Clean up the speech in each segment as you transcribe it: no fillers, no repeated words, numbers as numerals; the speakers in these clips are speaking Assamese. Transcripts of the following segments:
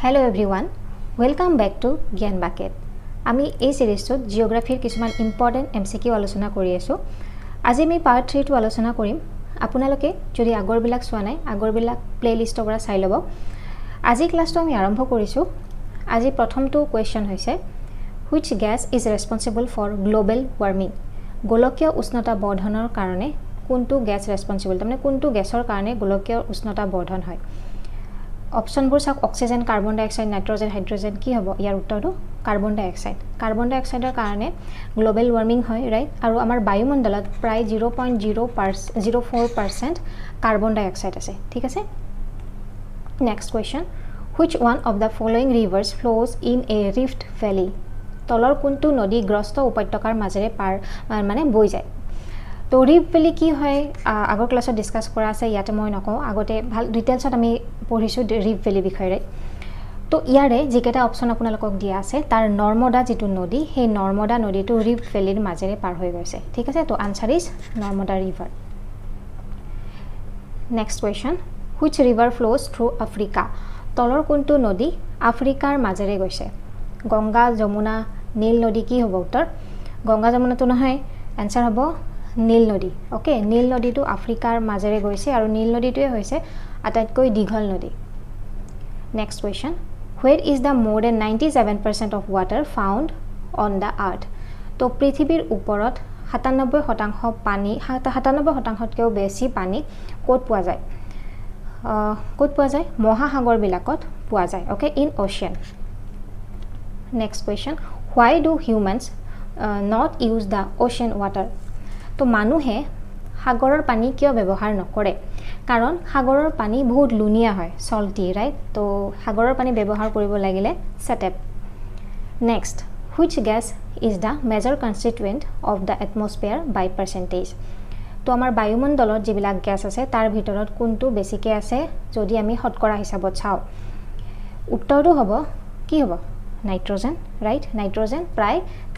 Hello everyone, welcome back to Gyan Bucket. আমি এই সিরিজত জিওগ্ৰাফিৰ কিছুমান ইম্পৰ্টেন্ট MCQ আলোচনা কৰি আছো। আজি আমি পাৰ্ট 3 টো আলোচনা কৰিম। আপোনালোকে যদি আগৰবিলাক চোৱা নাই, আগৰবিলাক প্লেলিষ্টৰ পৰা চাই ল'ব। আজি ক্লাছটো আমি আৰম্ভ কৰিছো। আজি প্ৰথমটো কোৱেশ্চন হৈছে which gas is responsible for global warming? গোলকীয় উষ্ণতা বৰ্ধনৰ কাৰণে কোনটো গ্যাস ৰেসপন্সিবল? তাৰমানে কোনটো গ্যাসৰ কাৰণে গোলকীয় উষ্ণতা বৰ্ধন হয়? অপশনবোৰ চাওক অক্সিজেন, কাৰ্বন ডাই অক্সাইড, নাইট্ৰজেন, হাইড্ৰজেন কি হ'ব? ইয়াৰ উত্তৰটো কাৰ্বন ডাই অক্সাইড। কাৰ্বন ডাই অক্সাইডৰ কাৰণে গ্লোবেল ওয়াৰ্মিং হয়, ৰাইট? আৰু আমাৰ বায়ুমণ্ডলত প্ৰায় 0.04% কাৰ্বন ডাই অক্সাইড আছে, ঠিক আছে? Next question, which one of the following rivers flows in a rift valley? তলৰ কোনটো নদী গ্ৰস্ত উপত্যকাৰ মাজেৰে পাৰ মানে বৈ যায়? তো ৰিফ্ট ভেলি কি হয় আগৰ ক্লাছত ডিসকাস কৰা আছে, ইয়াতে মই নকওঁ, আগতে ভাল ডিটেইলছত আমি পঢ়িছো ৰিফ্ট ভেলি বিষয়ে। তো ইয়াৰে যিকেইটা অপশন আপোনালোকক দিয়া আছে তাৰ নৰ্মদা যিটো নদী, সেই নৰ্মদা নদীটো ৰিফ্ট ভেলিৰ মাজেৰে পাৰ হৈ গৈছে, ঠিক আছে? তো answer is Narmada river. Next question, which river flows through Africa? তলৰ কোনটো নদী আফ্ৰিকাৰ মাজেৰে গৈছে? গংগা, যমুনা, নীল নদী কি হ'ব উত্তৰ? গংগা যমুনাটো নহয়, আনসাৰ হ'ব নীল নদী। ওকে, নীল নদীটো আফ্ৰিকাৰ মাজেৰে গৈছে আৰু নীল নদীটোৱে হৈছে আটাইতকৈ দীঘল নদী। Next question, where is the more than 97% of water found on the earth? তো পৃথিৱীৰ ওপৰত 97% পানী, 97%তকৈও বেছি পানী ক'ত পোৱা যায়? ক'ত পোৱা যায়? মহাসাগৰবিলাকত পোৱা যায়। Okay, in ocean. Next question, why do humans not use the ocean water? তো মানুহে সাগৰৰ পানী কিয় ব্যৱহাৰ নকৰে? কাৰণ সাগৰৰ পানী বহুত লুনিয়া হয়, সল্টি, ৰাইট? তো সাগৰৰ পানী ব্যৱহাৰ কৰিব লাগিলে setup. Next, which gas is the major constituent of the atmosphere by percentage? তো আমাৰ বায়ুমণ্ডলত যিবিলাক গ্যাস আছে তাৰ ভিতৰত কোনটো বেছিকে আছে যদি আমি শতকৰা হিচাপত চাওঁ? উত্তৰটো হ'ব কি হ'ব? Nitrogen, right? নাইট্ৰজেন প্ৰায়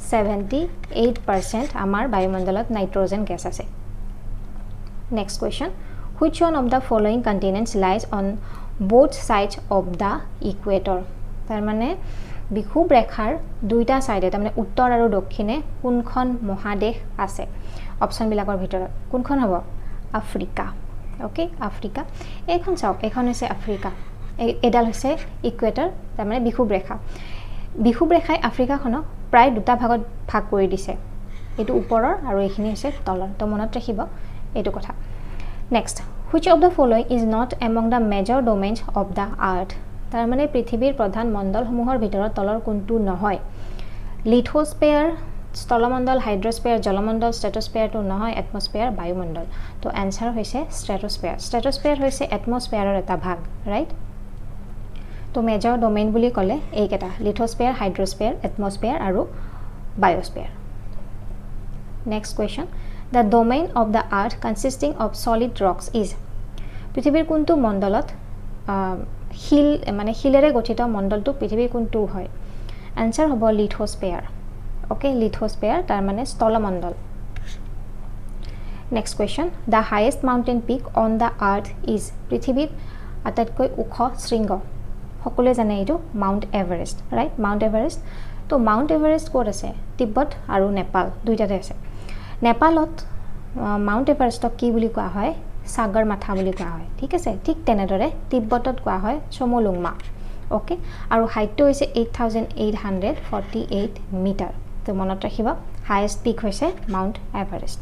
78% আমাৰ বায়ুমণ্ডলত নাইট্ৰজেন গ্যাস আছে। Next question, which one of the following continents lies on both sides of the equator? তাৰ মানে বিষুৱ ৰেখাৰ দুইটা সাইডে, তাৰমানে উত্তৰ আৰু দক্ষিণে কোনখন মহাদেশ আছে? অপশনবিলাকৰ ভিতৰত কোনখন হ'ব? আফ্ৰিকা। Okay, Africa. এইখন চাওক, এইখন হৈছে আফ্ৰিকা, এডাল হৈছে ইকুৱেটৰ, তাৰমানে বিষুৱ ৰেখা। বিষুৱ ৰেখাই আফ্ৰিকাখনক প্ৰায় দুটা ভাগত ভাগ কৰি দিছে, এইটো ওপৰৰ আৰু এইখিনি হৈছে তলৰ। তো মনত ৰাখিব এইটো কথা। Next, which of the following is not among the major domains of the earth? তাৰ মানে পৃথিৱীৰ প্ৰধান মণ্ডলসমূহৰ ভিতৰত তলৰ কোনটো নহয়? লিথোস্ফিয়াৰ, স্থলমণ্ডল, হাইড্ৰস্ফিয়াৰ, জলমণ্ডল, ষ্ট্ৰেটোস্ফিয়াৰটো নহয়, এটমস্ফিয়াৰ, বায়ুমণ্ডল। তো আনসাৰ হৈছে ষ্ট্ৰেটোস্ফিয়াৰ। ষ্ট্ৰেটোস্ফিয়াৰ হৈছে এটমস্ফিয়াৰৰ এটা ভাগ, ৰাইট? তো মেজৰ ডোমেইন বুলি ক'লে এইকেইটা, লিথোস্ফিয়াৰ, হাইড্ৰস্ফিয়াৰ, এটমস্ফিয়াৰ আৰু biosphere. Next question, the domain of the earth consisting of solid rocks is? পৃথিৱীৰ কোনটো মণ্ডলত শিল মানে শিলেৰে গঠিত মণ্ডলটো পৃথিৱীৰ কোনটো হয়? আনসাৰ হ'ব লিথোস্ফিয়াৰ। ওকে, লিথোস্ফিয়াৰ তাৰ মানে স্থলমণ্ডল। Next question, the highest mountain peak on the earth is? পৃথিৱীত আটাইতকৈ ওখ শৃংগ সকলোৱে জানে এইটো mount Everest, right? Mount Everest. তো মাউণ্ট এভাৰেষ্ট ক'ত আছে? তিব্বত আৰু নেপাল দুইটাতে আছে। নেপালত মাউণ্ট এভাৰেষ্টক কি বুলি কোৱা হয়? সাগৰ মাথা বুলি কোৱা হয়, ঠিক আছে? ঠিক তেনেদৰে তিব্বতত কোৱা হয় চমোলুংমা। ওকে, আৰু হাইটটো হৈছে 8848 মিটাৰ। তো মনত ৰাখিব হাইয়েষ্ট পিক হৈছে mount Everest.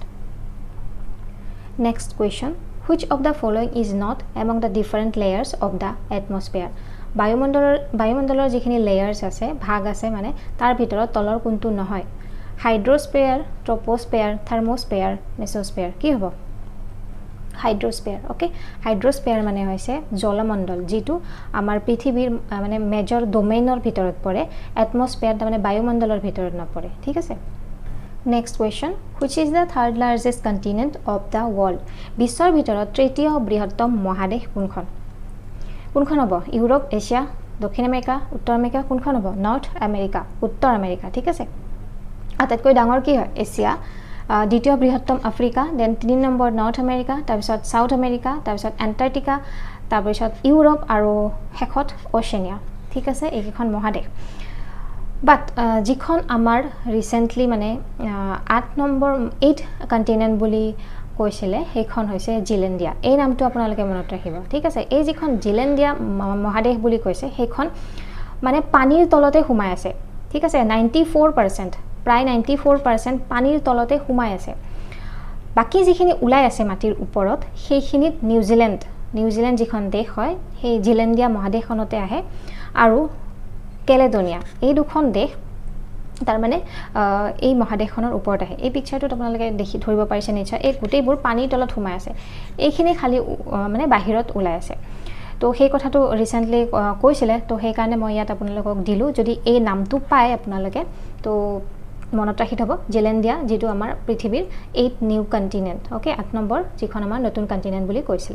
Next question, which of the following is not among the different layers of the atmosphere? বায়ুমণ্ডলৰ যিখিনি লেয়াৰ্ছ আছে, ভাগ আছে, মানে তাৰ ভিতৰত তলৰ কোনটো নহয়? হাইড্ৰস্ফিয়াৰ, ট্ৰপোস্ফিয়াৰ, থাৰ্মোস্ফিয়াৰ, মেছোস্ফিয়াৰ কি হ'ব? হাইড্ৰস্ফিয়াৰ। ওকে, হাইড্ৰস্ফিয়াৰ মানে হৈছে জলমণ্ডল, যিটো আমাৰ পৃথিৱীৰ মানে মেজৰ ডোমেইনৰ ভিতৰত পৰে, এটমস্ফিয়াৰ তাৰমানে বায়ুমণ্ডলৰ ভিতৰত নপৰে, ঠিক আছে? Next question, which is the third largest continent of the world? বিশ্বৰ ভিতৰত তৃতীয় বৃহত্তম মহাদেশ কোনখন? কোনখন হ'ব? ইউৰোপ, এছিয়া, দক্ষিণ আমেৰিকা, উত্তৰ আমেৰিকা, কোনখন হ'ব? নৰ্থ আমেৰিকা, উত্তৰ আমেৰিকা, ঠিক আছে? আটাইতকৈ ডাঙৰ কি হয়? এছিয়া, দ্বিতীয় বৃহত্তম Africa, then 3 number north America, তাৰপিছত সাউথ আমেৰিকা, তাৰপিছত এণ্টাৰ্কটিকা, তাৰপিছত ইউৰোপ আৰু শেষত অচিয়ানিয়া। ঠিক আছে এইকেইখন মহাদেশ বাট যিখন আমাৰ ৰিসেন্টলি মানে 8 নম্বৰ 8 কন্টিনেন্ট বুলি কৈছিলে সেইখন হৈছে জিলেণ্ডিয়া এই নামটো আপোনালোকে মনত ৰাখিব ঠিক আছে এই যিখন জিলেণ্ডিয়া মহাদেশ বুলি কৈছে সেইখন মানে পানীৰ তলতে সোমাই আছে ঠিক আছে 94% প্ৰায় 94% পানীৰ তলতে সোমাই আছে বাকি যিখিনি উলাই আছে মাটিৰ ওপৰত সেইখিনিত নিউজিলেণ্ড যিখন দেশ হয় সেই জিলেণ্ডিয়া মহাদেশখনতে আহে আৰু কেলেডোনিয়া এই দুখন দেশ তাৰ মানে এই মহাদেশখনৰ ওপৰত আহে এই পিকচাৰটো আপোনালোকে দেখি ধৰিব পাৰিছে নিশ্চয় এই গোটেইবোৰ পানীৰ তলত সোমাই আছে এইখিনি খালি মানে বাহিৰত ওলাই আছে তো সেই কথাটো ৰিসেন্টলি কৈছিলে তো সেই কাৰণে মই ইয়াত আপোনালোকক দিলো যদি এই নামটো পায় আপোনালোকে তো মনত ৰাখি থব জিলেণ্ডিয়া যেটো আমাৰ পৃথিৱীৰ 8 নিউ কন্টিনেন্ট ওকে 8 নম্বৰ যিখন আমাৰ নতুন কন্টিনেন্ট বুলি কৈছিলে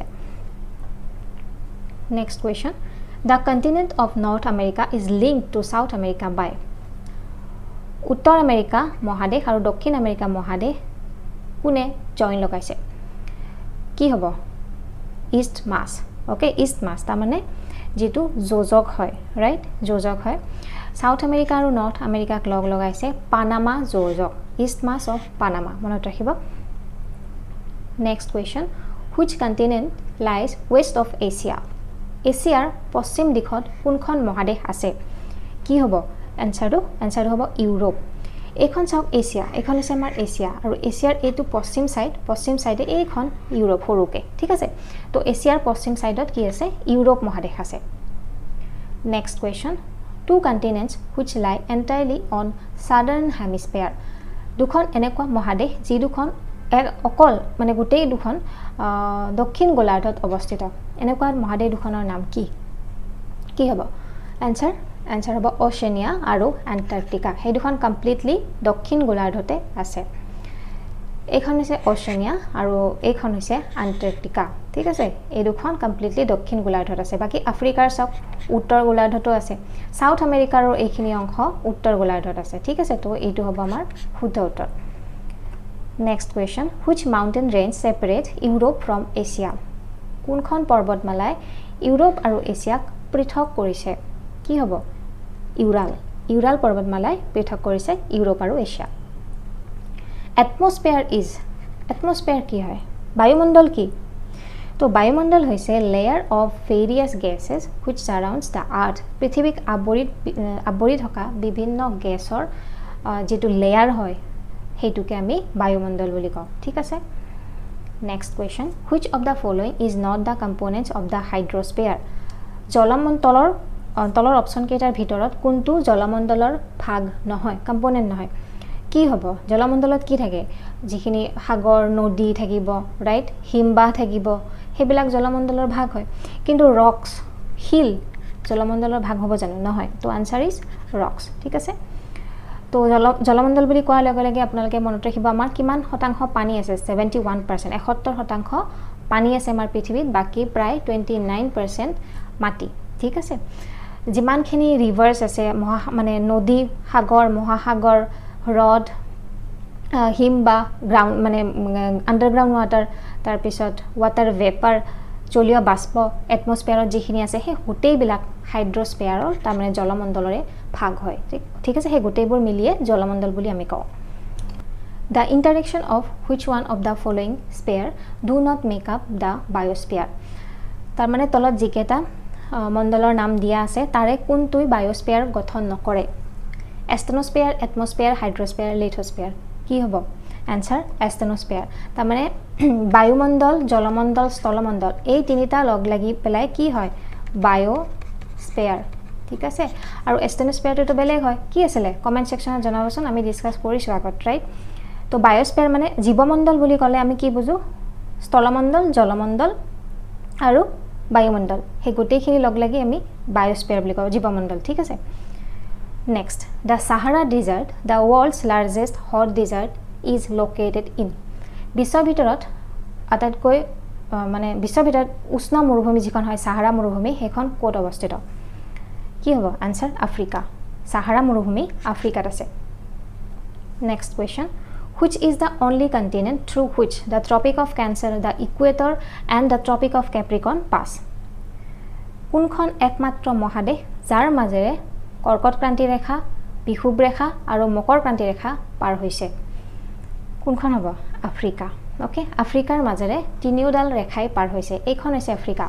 next question The continent of North America is linked to South America by উত্তৰ আমেৰিকা মহাদেশ আৰু দক্ষিণ আমেৰিকা মহাদেশ কোনে জইন লগাইছে কি হ'ব isthmus okay isthmus তাৰ মানে যেটো যোজক হয় ৰাইট যোজক হয় সাউথ আমেৰিকা আৰু নৰ্থ আমেৰিকাক লগ লগাইছে পানামা যোজক ইষ্ট মাছ অফ পানামা মনত ৰাখিব next question which continent lies west of Asia এছিয়াৰ পশ্চিম দিশত কোনখন মহাদেশ আছে কি হ'ব এনসাৰটো হ'ব ইউৰোপ এইখন চাওক এছিয়া এইখন হৈছে আমাৰ এছিয়া আৰু এছিয়াৰ এইটো পশ্চিম সাইডে এইখন ইউৰোপ হৰুকে ঠিক আছে তো এছিয়াৰ পশ্চিম সাইডত কি আছে ইউৰোপ মহাদেশ আছে next question two continents which lie entirely on southern hemisphere দুখন এনেকুৱা মহাদেশ যি দুখন অকল মানে গোটেই দুখন দক্ষিণ গোলাৰ্ধত অৱস্থিত এনেকুৱা মহাদেশ দুখনৰ নাম কি হ'ব আনসাৰ হ'ব ওশেনিয়া আৰু এণ্টাৰ্কটিকা সেই দুখন কমপ্লিটলি দক্ষিণ গোলাৰ্ধতে আছে এইখন হৈছে ওশেনিয়া আৰু এইখন হৈছে এণ্টাৰ্কটিকা ঠিক আছে এই দুখন কমপ্লিটলি দক্ষিণ গোলাৰ্ধত আছে বাকি আফ্ৰিকাৰ সব উত্তৰ গোলাৰ্ধতো আছে সাউথ আমেৰিকাৰ এইখিনি অংশ উত্তৰ গোলাৰ্ধত আছে ঠিক আছে তো এইটো হ'ব আমাৰ শুদ্ধ উত্তৰ Next question which mountain range separate Europe from Asia কোনখন পৰ্বতমালাই ইউৰোপ আৰু এছিয়াক পৃথক কৰিছে কি হ'ব ইউৰাল পৰ্বতমালাই পৃথক কৰিছে ইউৰোপ আৰু এছিয়া এটমস্ফিয়াৰ কি হয় বায়ুমণ্ডল কি তো বায়ুমণ্ডল হৈছে layer of various gases which surrounds the earth পৃথিৱীক আৱৰি থকা বিভিন্ন গেছৰ যেটো লেয়াৰ হয় হেতুকে আমি বায়ুমণ্ডল বুলি কওঁ ঠিক আছে next question which of the following is not the components of the hydrosphere জলমণ্ডলৰ অপচন কেইটাৰ ভিতৰত কোনটো জলমণ্ডলৰ ভাগ নহয় কম্পোনেন্ট নহয় কি হ'ব জলমণ্ডলত কি থাকে যিখিনি সাগৰ নদী থাকিব ৰাইট হিমবাহ থাকিব হেবিলাক জলমণ্ডলৰ ভাগ হয় কিন্তু ৰক্স হিল জলমণ্ডলৰ ভাগ হ'ব জানো নহয় তো আনসাৰ ইজ ৰক্স ঠিক আছে তো জলমণ্ডল বুলি কোৱাৰ লগে লগে আপোনালোকে মনত ৰাখিব আমাৰ কিমান শতাংশ পানী আছে 71% 71% পানী আছে আমাৰ পৃথিৱীত বাকি প্ৰায় 29% মাটি ঠিক আছে যিমানখিনি ৰিভাৰ্স আছে মানে নদী সাগৰ মহাসাগৰ হ্ৰদ হিমবাহ গ্ৰাউণ্ড মানে আন্ডাৰগ্ৰাউণ্ড ৱাটাৰ তাৰ পিছত ৱাটাৰ ভেপাৰ জলীয় বাষ্প এটমস্ফিয়াৰত যিখিনি আছে সেই গোটেইবিলাক হাইড্ৰস্ফিয়াৰৰ তাৰ মানে জলমণ্ডলৰে ভাগ হয় ঠিক আছে সেই গোটেইবোৰ মিলিয়ে জলমণ্ডল বুলি আমি কওঁ The interaction of which one of the following sphere do not make up the biosphere তাৰ মানে তলত যিকেইটা মণ্ডলৰ নাম দিয়া আছে তাৰে কোনটোই বায়োস্ফিয়াৰ গঠন নকৰে এষ্টনোস্ফিয়াৰ এটমস্ফিয়াৰ হাইড্ৰস্ফিয়াৰ লিথোস্ফিয়াৰ কি হ'ব আনসাৰ এষ্টনোস্ফিয়াৰ তাৰ মানে বায়ুমণ্ডল জলমণ্ডল স্থলমণ্ডল এই তিনিটা লগ লাগি পেলাই কি হয় বায়োস্ফিয়াৰ ঠিক আছে আৰু এষ্টনোস্ফিয়াৰটো বেলেগ হয় কি আছিল কমেন্ট সেকশনত জনাবচোন আমি ডিসকাস কৰিছো আগত ৰাইট তো বায়োস্ফিয়াৰ মানে জীৱমণ্ডল বুলি ক'লে আমি কি বুজো স্থলমণ্ডল জলমণ্ডল আৰু বায়ুমণ্ডল হে গোটেইখিনি লগ লাগি আমি বায়োস্ফিয়াৰ বুলি কওঁ জীৱমণ্ডল ঠিক আছে next the Sahara desert the world's largest hot desert is located in বিশ্বৰ ভিতৰত আটাইতকৈ মানে বিশ্বৰ ভিতৰত উষ্ণ মৰুভূমি যিখন হয় সাহাৰা মৰুভূমি হেখন ক'ত অৱস্থিত কি হ'ব আনসাৰ আফ্ৰিকা সাহাৰা মৰুভূমি আফ্ৰিকাত আছে next question which is the only continent through which the Tropic of Cancer, the Equator and the Tropic of Capricorn pass কোনখন একমাত্ৰ মহাদেশ যাৰ মাজেৰে কৰ্কট ক্ৰান্তি ৰেখা বিষুৱ ৰেখা আৰু মকৰ ক্ৰান্তি ৰেখা পাৰ হৈছে কোনখন হ'ব আফ্ৰিকা ওকে আফ্ৰিকাৰ মাজেৰে তিনিওডাল ৰেখাই পাৰ হৈছে এইখন হৈছে আফ্ৰিকা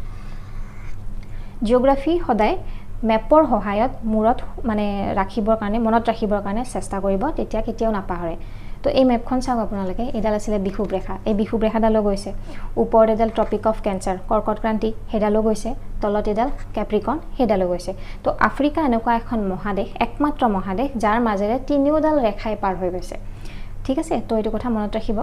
জিওগ্ৰাফি সদায় মেপৰ সহায়ত মূৰত মানে ৰাখিবৰ কাৰণে মনত ৰাখিবৰ কাৰণে চেষ্টা কৰিব তেতিয়া কেতিয়াও নাপাহৰে তো এই মেপখন চাওক আপোনালোকে এডাল আছিল বিষুৱ ৰেখা এই বিষুৱ ৰেখাডালো গৈছে ওপৰত এডাল ট্ৰপিক অফ ক্যান্সাৰ কৰ্কট ক্ৰান্তি হেডালো গৈছে তলত এডাল ক্যাপ্ৰিকন হেডালো গৈছে তো আফ্ৰিকা এনেকুৱা এখন মহাদেশ একমাত্ৰ মহাদেশ যাৰ মাজেৰে তিনিওডাল ৰেখাই পাৰ হৈ গৈছে ঠিক আছে তো এইটো কথা মনত ৰাখিব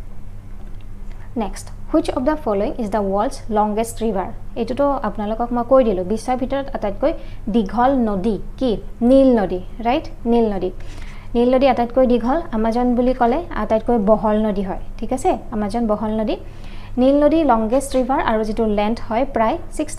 next which of the following is the world's longest river এটোটো আপোনালোকক মই কৈ দিলো বিশ্বৰ ভিতৰত আটাইতকৈ দীঘল নদী কি নীল নদী ৰাইট নীল নদী আটাইতকৈ দীঘল আমাজন বুলি ক'লে আটাইতকৈ বহল নদী হয় ঠিক আছে আমাজন বহল নদী নীল নদী লংগেষ্ট ৰিভাৰ আৰু যেটো লেন্থ হয় প্ৰায়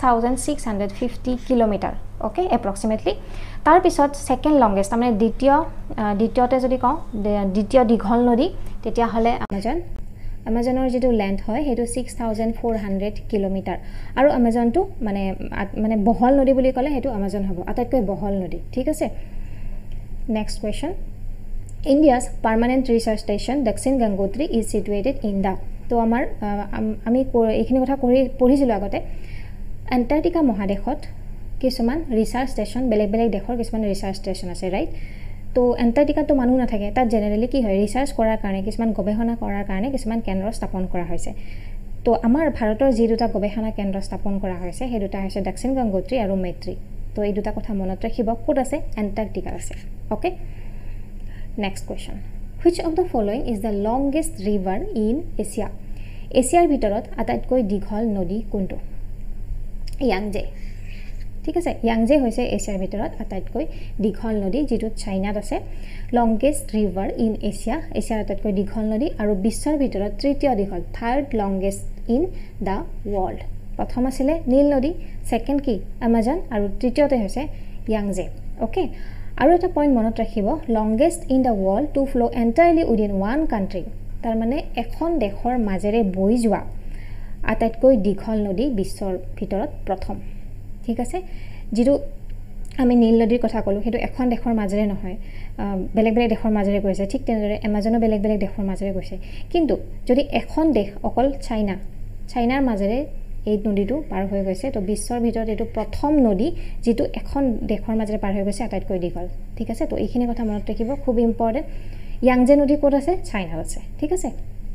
6650 কিলোমিটাৰ ওকে এপ্ৰক্সিমেটলি তাৰ পিছত সেকেন্ড লংগেষ্ট মানে দ্বিতীয়তে যদি কওঁ দ্বিতীয় দীঘল নদী তেতিয়া হলে আমাজনৰ যেটো লেন্থ হয় হেতু 6400 কিলোমিটাৰ আৰু আমাজনটো মানে বহল নদী বুলি ক'লে হেতু আমাজন হ'ব আটাইতকৈ বহল নদী ঠিক আছে next question India's permanent research station Dakshin Gangotri is situated in the তো আমাৰ আমি এইখিনি কথা পঢ়িছিলো আগতে এন্টাৰ্কটিকা মহাদেশত কিছুমান ৰিসাৰ্চ ষ্টেচন বেলেগ দেশৰ কিছুমান ৰিসাৰ্চ ষ্টেচন আছে ৰাইট তো এন্টাৰ্কটিকাটো মানুহ নাথাকে তাত জেনেৰেলি কি হয় ৰিসাৰ্চ কৰাৰ কাৰণে কিছুমান গৱেষণা কৰাৰ কাৰণে কিছুমান কেন্দ্ৰ স্থাপন কৰা হৈছে তো আমাৰ ভাৰতৰ যি দুটা গৱেষণা কেন্দ্ৰ স্থাপন কৰা হৈছে সেই দুটা হৈছে দক্ষিণ গংগোত্ৰী আৰু মৈত্ৰী তো এই দুটা কথা মনত ৰাখিব ক'ত আছে এন্টাৰ্কটিকা আছে okay Next question. Which of the following is the longest river in Asia? এছিয়াৰ ভিতৰত আটাইতকৈ দীঘল নদী কোনটো? ইয়াংজে। ঠিক আছে ইয়াংজে হৈছে এছিয়াৰ ভিতৰত আটাইতকৈ দীঘল নদী যেটো চাইনাত আছে longest river in Asia এছিয়াৰ আটাইতকৈ দীঘল নদী আৰু বিশ্বৰ ভিতৰত তৃতীয় দীঘল third longest in the world প্ৰথম আছিল নীল নদী সেকেন্ড কি আমাজন আৰু তৃতীয়তে হৈছে ইয়াংজে ওকে আৰু এটা পইণ্ট মনত ৰাখিব longest in the world to flow entirely within one country তাৰ মানে এখন দেশৰ মাজেৰে বৈ যোৱা আটাইতকৈ দীঘল নদী বিশ্বৰ ভিতৰত প্ৰথম ঠিক আছে যেটো আমি নীল নদীৰ কথা ক'লো হেতু এখন দেশৰ মাজেৰে নহয় বেলেগ দেশৰ মাজেৰে গৈছে ঠিক তেনেদৰে আমাজনো বেলেগ দেশৰ মাজেৰে গৈছে কিন্তু যদি এখন দেশ অকল চাইনাৰ মাজেৰে এই নদীটো পাৰ হৈ গৈছে তো বিশ্বৰ ভিতৰত এটো প্ৰথম নদী যেটো এখন দেশৰ মাজেৰে পাৰ হৈ গৈছে আটাইতকৈ দীঘল ঠিক আছে তো এইখিনি কথা মনত ৰাখিব খুব ইম্পৰ্টেন্ট ইয়াংজে নদী ক'ত আছে চাইনাত আছে ঠিক আছে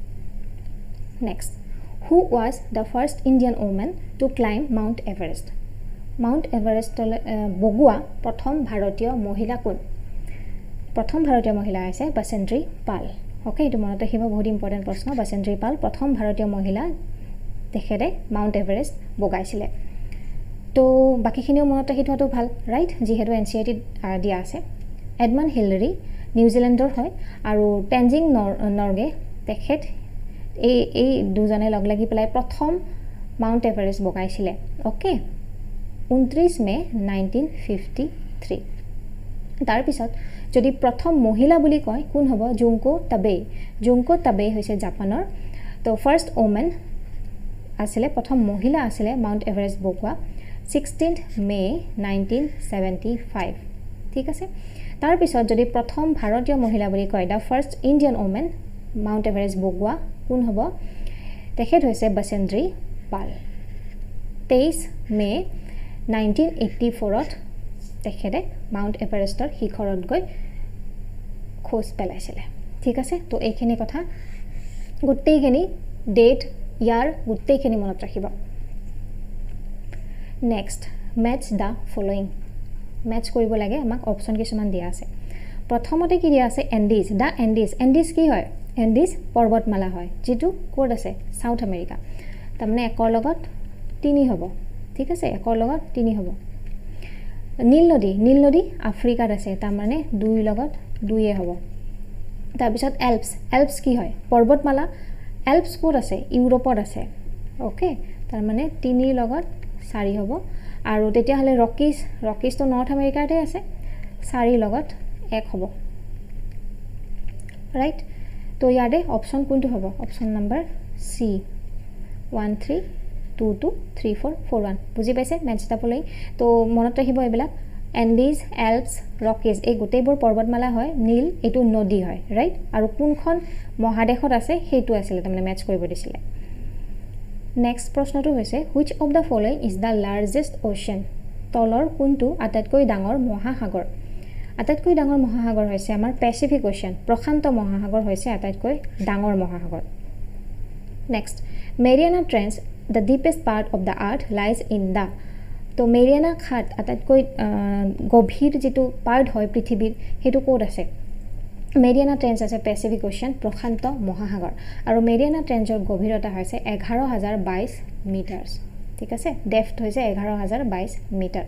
next who was the first Indian woman to climb Mount Everest Mount Everest বগুৱা প্ৰথম ভাৰতীয় মহিলা কোন প্ৰথম ভাৰতীয় মহিলা আছে বসেন্দ্ৰী পাল ওকে এটো মনত ৰাখিব বহুত ইম্পৰ্টেন্ট প্ৰশ্ন বসেন্দ্ৰী পাল প্ৰথম ভাৰতীয় মহিলা তেখেতে মাউন্ট এভাৰেষ্ট বগাইছিলে তো বাকিখিনিও মনত ৰাখি থোৱাটো ভাল ৰাইট যিহেতু এনচিইআৰটি দিয়া আছে এডমণ্ড হিলাৰী নিউজিলেণ্ডৰ হয় আৰু টেনজিং নৰগে তেখেত এই দুজনে লগ লাগি পেলাই প্ৰথম মাউন্ট এভাৰেষ্ট বগাইছিলে ওকে 29 মে 1953 তাৰ পিছত যদি প্ৰথম মহিলা বুলি কয় কোন হ'ব জুংকো তাবে হৈছে জাপানৰ তো ফাৰ্স্ট ওমেন আসলে প্ৰথম মহিলা আসলে মাউন্ট এভাৰেষ্ট বগোৱা 16th মে 1975 ঠিক আছে তাৰ পিছত যদি প্ৰথম ভাৰতীয় মহিলা বুলি কয় the first Indian women Mount Everest বগোৱা কোন হ'ব তেখেত হৈছে বসেন্দ্ৰী পাল 23 মে 1984 ত তেখেতে মাউন্ট এভাৰেষ্টৰ শিখৰত গৈ খোজ পেলাইছিলে ঠিক আছে তো এইখিনি কথা গোটেইখিনি ডেট ইয়াৰ গোটেইখিনি মনত ৰাখিব next match the following match কৰিব লাগে আমাক অপচন কিছুমান দিয়া আছে প্ৰথমতে কি দিয়া আছে এন্ডিজ দা এন্ডিজ কি হয় এন্ডিজ পৰ্বতমালা হয় যেটো ক'ত আছে সাউথ আমেৰিকা তাৰমানে একৰ লগত 3 হ'ব ঠিক আছে একৰ লগত 3 হ'ব নীল নদী আফ্ৰিকাত আছে তাৰমানে 2 লগত 2 হ'ব তাৰ পিছত এল্পছ কি হয় পৰ্বতমালা এল্পছ ক'ত আছে ইউৰোপত আছে ওকে তাৰ মানে 3 লগত 4 হ'ব আৰু তেতিয়া হলে ৰকিজ তো নৰ্থ আমেৰিকাতে আছে 4 লগত 1 হ'ব ৰাইট তো ইয়াৰে অপচন কোনটো হ'ব অপচন নম্বৰ সি 1 3 2 2 3 4 4 1 বুজি পাইছে ম্যাচ দা ফলোইং তো মনত ৰাখিব এইবিলাক এন্ডিজ এল্পছ ৰকিজ এই গোটেইবোৰ পৰ্বতমালা হয় নীল এটো নদী হয় ৰাইট আৰু কোনখন মহাদেশত আছে হেতু আছিল তাৰমানে ম্যাচ কৰিব দিছিলে নেক্সট প্ৰশ্নটো হৈছে which of the following is the largest ocean তলৰ কোনটো আটাইতকৈ ডাঙৰ মহাসাগৰ আটাইতকৈ ডাঙৰ মহাসাগৰ হৈছে আমাৰ পেচিফিক ওশেন প্ৰশান্ত মহাসাগৰ হৈছে আটাইতকৈ ডাঙৰ মহাসাগৰ next Mariana Trench the deepest part of the earth lies in the তো মেৰিয়ানা খাট আটাইতকৈ গভীৰ যেটো পাৰ্ট হয় পৃথিৱীৰ হেতু কোড আছে মেৰিয়ানা ট্ৰেঞ্চ আছে পেচিফিক ওশেন প্ৰশান্ত মহাসাগৰ আৰু মেৰিয়ানা ট্ৰেঞ্চৰ গভীৰতা হৈছে 11022 মিটাৰ ঠিক আছে ডেপথ হৈছে 11022 metre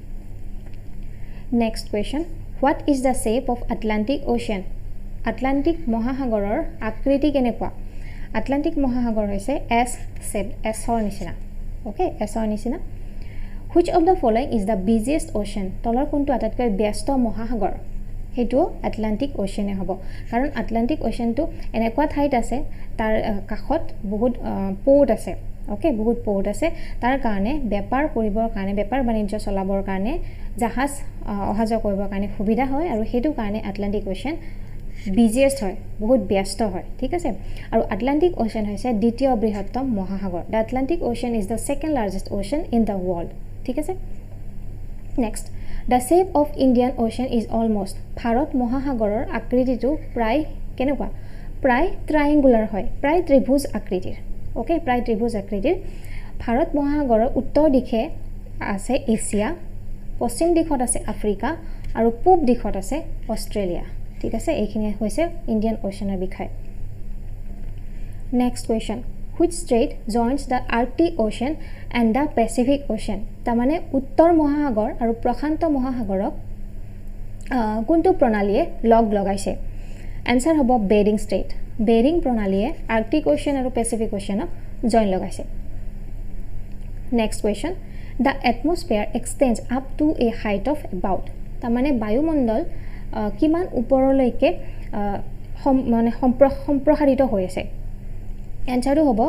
next question what is the shape of Atlantic Ocean Atlantic মহাসাগৰৰ আকৃতি কেনেকুৱা আটলান্টিক মহাসাগৰ হৈছে S shape S ৰ নিচিনা ওকে S ৰ নিচিনা which of the following is the busiest ocean তলৰ কোনটো আটাইতকৈ ব্যস্ত মহাসাগৰ হেতু আটলান্টিক ওশেনে হ'ব কাৰণ আটলান্টিক ওশেনটো এনেকুৱা ঠাইত আছে তাৰ কাখত বহুত পোৰ্ট আছে ওকে বহুত পোৰ্ট আছে তাৰ কাৰণে বেপাৰ কৰিবৰ কাৰণে বেপাৰ বাণিজ্য চলাবৰ কাৰণে জাহাজ অহাযোৱা কৰিবৰ কাৰণে সুবিধা হয় আৰু হেতু কাৰণে আটলান্টিক ওশেন বিজিয়েষ্ট হয় বহুত ব্যস্ত হয় ঠিক আছে আৰু আটলান্টিক ওশেন হৈছে দ্বিতীয় বৃহত্তম মহাসাগৰ the Atlantic Ocean is the second largest ocean in the world ঠিক আছে next the shape of Indian Ocean is almost ভাৰত মহাসাগৰৰ আকৃতিটো প্ৰায় কেনেকুৱা প্ৰায় ট্ৰায়াঙ্গুলাৰ হয় প্ৰায় ত্ৰিভুজ আকৃতিৰ ওকে প্ৰায় ত্ৰিভুজ আকৃতিৰ ভাৰত মহাসাগৰৰ উত্তৰ দিশে আছে এছিয়া পশ্চিম দিশত আছে আফ্ৰিকা আৰু পূব দিশত আছে অষ্ট্ৰেলিয়া ঠিক আছে এইখিনি হৈছে ইণ্ডিয়ান ওশেনৰ বিষয় next question which strait joins the Arctic Ocean and the Pacific Ocean তাৰমানে উত্তৰ মহাসাগৰ আৰু প্ৰশান্ত মহাসাগৰক কোনটো প্ৰণালীয়ে লগ লগাইছে আনসাৰ হ'ব বেৰিং ষ্ট্ৰেইট বেৰিং প্ৰণালীয়ে আৰ্কটিক ওশেন আৰু পেচিফিক ওশেনক জইন লগাইছে next question the atmosphere extends up to a height of about তাৰমানে বায়ুমণ্ডল কিমান ওপৰলৈকে মানে সম্প্ৰসাৰিত হৈ আছে এনসাৰটো হ'ব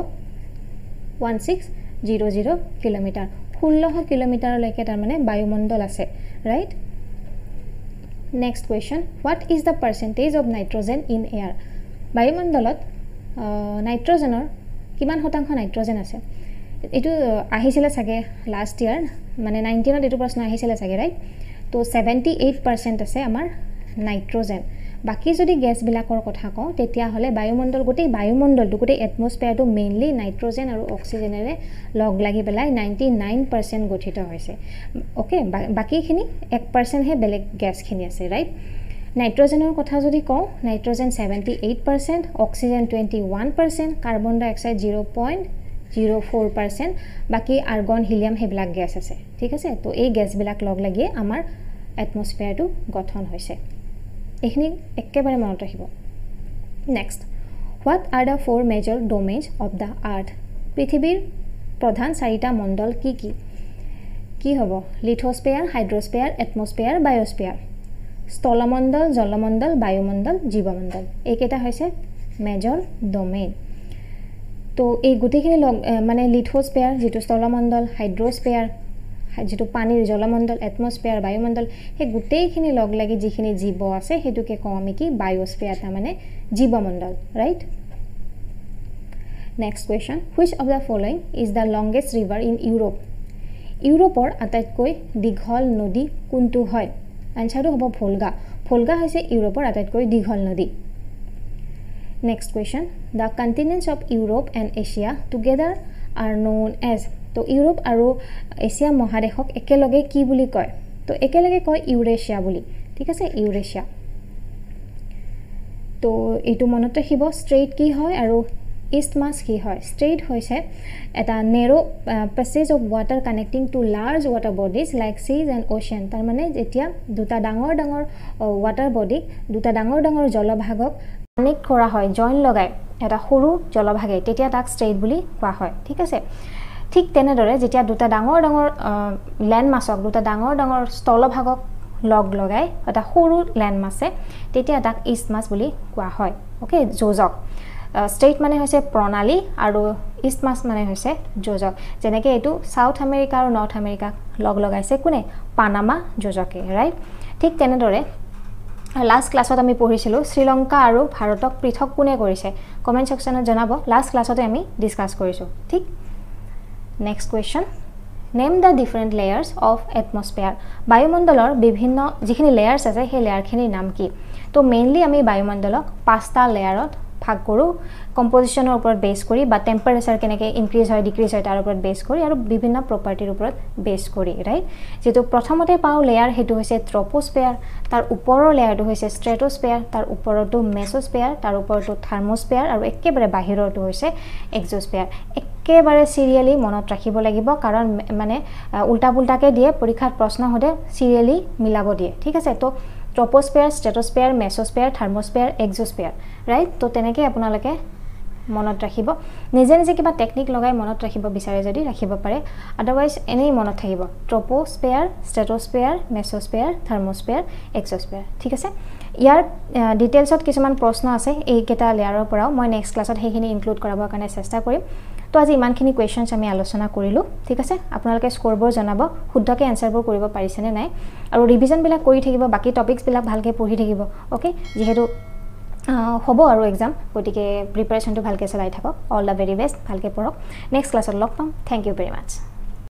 1600 কিলোমিটাৰ 1600 কিলোমিটাৰলৈকে তাৰমানে বায়ুমণ্ডল আছে right next question what is the percentage of nitrogen in air বায়ুমণ্ডলত নাইট্ৰজেনৰ কিমান শতাংশ নাইট্ৰজেন আছে এটো আহিছিল সাগে লাস্ট ইয়াৰ মানে 19 ত এটো প্ৰশ্ন আহিছিল সাগে ৰাইট তো 78% আছে আমাৰ নাইট্ৰজেন বাকি যদি গ্যাস বিলাকৰ কথা কও তেতিয়া হলে বায়ুমণ্ডল গোটেই বায়ুমণ্ডলটো গোটেই এটমস্ফিয়াৰটো মেইনলি নাইট্ৰজেন আৰু অক্সিজেনেৰে লগ লাগি পেলাই 99% গঠিত হৈছে ওকে বাকিখিনি 1% হে বেলেগ গ্যাসখিনি আছে ৰাইট নাইট্ৰজেনৰ কথা যদি কও নাইট্ৰজেন 78% অক্সিজেন 21% কাৰ্বন ডাই অক্সাইড 0.04% বাকি আৰ্গন হিলিয়াম হেবিলাক গ্যাস আছে ঠিক আছে তো এই গ্যাস বিলাক লগ লাগি আমাৰ এটমস্ফিয়াৰটো গঠন হৈছে এখিনি একেবাৰে মনত ৰাখিব next what are the four major domains of the earth পৃথিৱীৰ প্ৰধান চাৰিটা মণ্ডল কি কি কি হ'ব লিথোস্ফিয়াৰ হাইড্ৰোস্ফিয়াৰ এটমস্ফিয়াৰ বায়োস্ফিয়াৰ স্থলমণ্ডল জলমণ্ডল বায়ুমণ্ডল জীৱমণ্ডল এইকেইটা হৈছে মেজৰ ডোমেইন তো এই গোটেইখিনি মানে লিথোস্ফিয়াৰ যেটো স্থলমণ্ডল হাইড্ৰোস্ফিয়াৰ যেটো পানীৰ জলমণ্ডল এটমস্ফিয়াৰ বায়ুমণ্ডল হে গোটেইখিনি লগ লাগি যিখিনি জীৱ আছে হেতুকে কও আমি কি বায়োস্ফিয়াৰ তা মানে জীৱমণ্ডল right next question which of the following is the longest river in Europe ইউৰোপৰ আটাইতকৈ দীঘল নদী কোনটো হয় আনসাৰটো হ'ব ভোলগা ভোলগা হৈছে ইউৰোপৰ আটাইতকৈ দীঘল নদী next question the continents of Europe and Asia together are known as তো ইউৰোপ আৰু এছিয়া মহাদেশক একেলগে কি বুলি কয় তো একেলগে কয় ইউৰেশিয়া বুলি ঠিক আছে ইউৰেশিয়া তো এটো মনত ৰাখিব ষ্ট্ৰেইট কি হয় আৰু ইষ্টমাস কি হয় ষ্ট্ৰেইট হৈছে এটা narrow passage of water connecting two large water bodies like seas and ocean তাৰ মানে যেতিয়া দুটা ডাঙৰ ডাঙৰ ওয়াটাৰ বডি দুটা ডাঙৰ ডাঙৰ জলভাগক কানেক্ট কৰা হয় জইন লগাই এটা সৰু জলভাগে তেতিয়া তাক ষ্ট্ৰেইট বুলি কোৱা হয় ঠিক আছে ঠিক তেনেদৰে যেতিয়া দুটা ডাঙৰ ডাঙৰ ল্যান্ড মাছক দুটা ডাঙৰ ডাঙৰ স্থলভাগক লগ লগাই এটা সৰু ল্যান্ড মাছে তেতিয়া তাক ইষ্টমাস বুলি কোৱা হয় ওকে যোজক ষ্টেট মানে হৈছে প্ৰণালী আৰু ইষ্টমাছ মানে হৈছে যোজক যেনেকৈ এইটো সাউথ আমেৰিকা আৰু নৰ্থ আমেৰিকা লগ লগাইছে কোনে পানামা যোজকে ৰাইট ঠিক তেনেদৰে লাষ্ট ক্লাছত আমি পঢ়িছিলো শ্ৰীলংকা আৰু ভাৰতক পৃথক কোনে কৰিছে কমেন্ট সেকশনত জনাব লাষ্ট ক্লাছতে আমি ডিসকাস কৰিছো ঠিক next question name the different layers of atmosphere বায়ুমণ্ডলৰ বিভিন্ন যিখিনি লেয়াৰ্ছ আছে সেই লেয়াৰখিনিৰ নাম কি তো মেইনলি আমি বায়ুমণ্ডলক 5টা লেয়াৰত ভাগ কৰো কম্পোজিশনৰ ওপৰত বেস কৰি বা টেম্পাৰেচাৰ কেনেকৈ ইনক্ৰিজ হয় ডিক্ৰিজ হয় তাৰ ওপৰত বেস কৰি আৰু বিভিন্ন প্ৰপাৰ্টিৰ ওপৰত বেস কৰি ৰাইট যেটো প্ৰথমতে পাও লেয়াৰ হেতু হৈছে ট্ৰপোস্ফিয়াৰ তাৰ ওপৰৰ লেয়াৰটো হৈছে স্ট্ৰেটোস্ফিয়াৰ তাৰ ওপৰটো মেসোস্ফিয়াৰ তাৰ ওপৰটো থাৰ্মোস্ফিয়াৰ আৰু একেবাৰে বাহিৰৰটো হৈছে এক্সোস্ফিয়াৰ একেবাৰে সিৰিয়ালি মনত ৰাখিব লাগিব কাৰণ মানে উল্টা পুল্টাকে দিয়ে পৰীক্ষাত প্ৰশ্ন হতে সিৰিয়ালি মিলাব দিয়ে ঠিক আছে তো ট্ৰপোস্ফিয়াৰ স্ট্ৰেটোস্ফিয়াৰ মেসোস্ফিয়াৰ থাৰ্মোস্ফিয়াৰ এক্সোস্ফিয়াৰ ৰাইট তো তেনেকৈ আপোনালোকে মনত ৰাখিব নিজে নিজে কিবা টেকনিক লগাই মনত ৰাখিব বিচাৰে যদি ৰাখিব পাৰে আদাৰৱাইজ এনেই মনত থাকিব ট্ৰপোস্ফিয়াৰ স্ট্ৰেটোস্ফিয়াৰ মেসোস্ফিয়াৰ থাৰ্মোস্ফিয়াৰ এক্সোস্ফিয়াৰ ঠিক আছে ইয়াৰ ডিটেইলছত কিছুমান প্ৰশ্ন আছে এই কেটা লেয়াৰৰ পৰাও মই নেক্সট ক্লাছত সেইখিনি ইনক্লুড কৰাবৰ কাৰণে চেষ্টা কৰিম তো আজি ইমানখিনি কোৱেশ্চনছ আমি আলোচনা কৰিলো ঠিক আছে আপোনালোকে স্কোৰবোৰ জনাব শুদ্ধকৈ এনসাৰবোৰ কৰিব পাৰিছেনে নাই আৰু ৰিভিজন বিলাক কৰি থাকিব বাকি টপিকছ বিলাক ভালকৈ পঢ়ি থাকিব ওকে যেহেতু হ'ব আৰু এক্সাম গতিকে প্ৰিপাৰেচনটো ভালকৈ চলাই থাকক অল দ্য ভেৰি বেষ্ট ভালকৈ পঢ়ক নেক্সট ক্লাছত লগ পাম থ্যাংক ইউ ভেৰি মাচ